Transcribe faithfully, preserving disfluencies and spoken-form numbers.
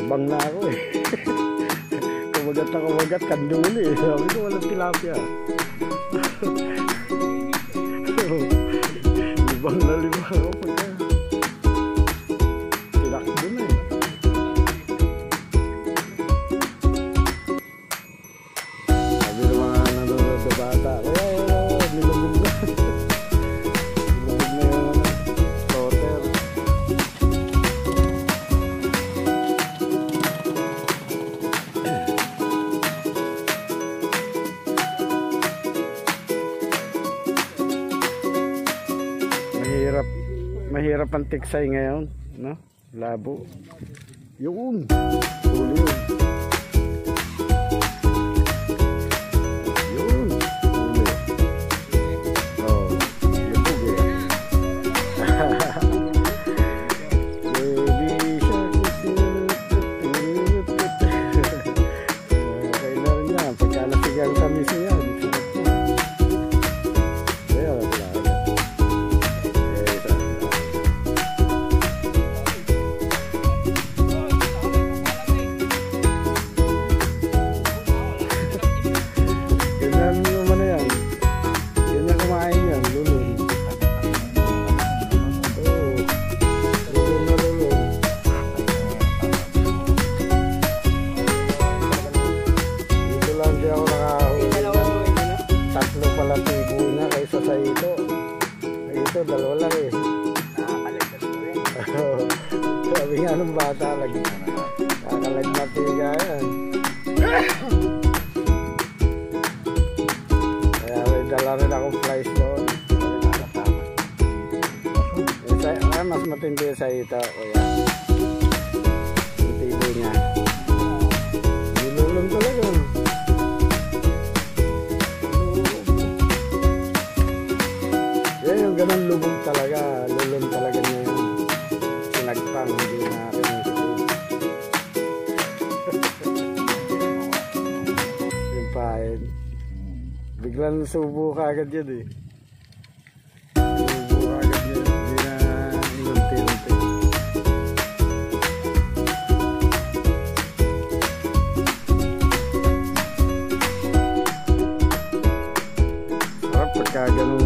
Nabang na ako eh. Kumagat na kumagat, kanduli eh. Sabi ko walang tilapia. Libang na libang ako pagka. Tinakbo na eh. Sabi ng mga nanonood sa bata, kaya yun, nilubog na. Nilubog na yung floater. Mahirap, mahirap ang tiksay ngayon, no? Labo. Yun. Huli yun. Yun. Huli. Oh, lubog eh. Baby shark is okay na rin yan. Pagkalasigan sa miso yan. Kaya wala. Tatlo pala tibo na kaysa sa ito. Ito, dalawa lang eh. Nakakaligtas ko rin. Sabi nga ng bata, kakalagmatiga yan. Kaya may dala rin akong flies doon. Kaya mas matindi sa ito. Kaya yung tibo niya. Nilulong talaga. Yung ganun lubog talaga, lulong talaga na yung sinagpang, hindi na akin yung sikip. Yung pahin. Biglang subo ka agad yun eh. Subo ka agad yun, hindi na inunti-unti. Sarap pagka ganun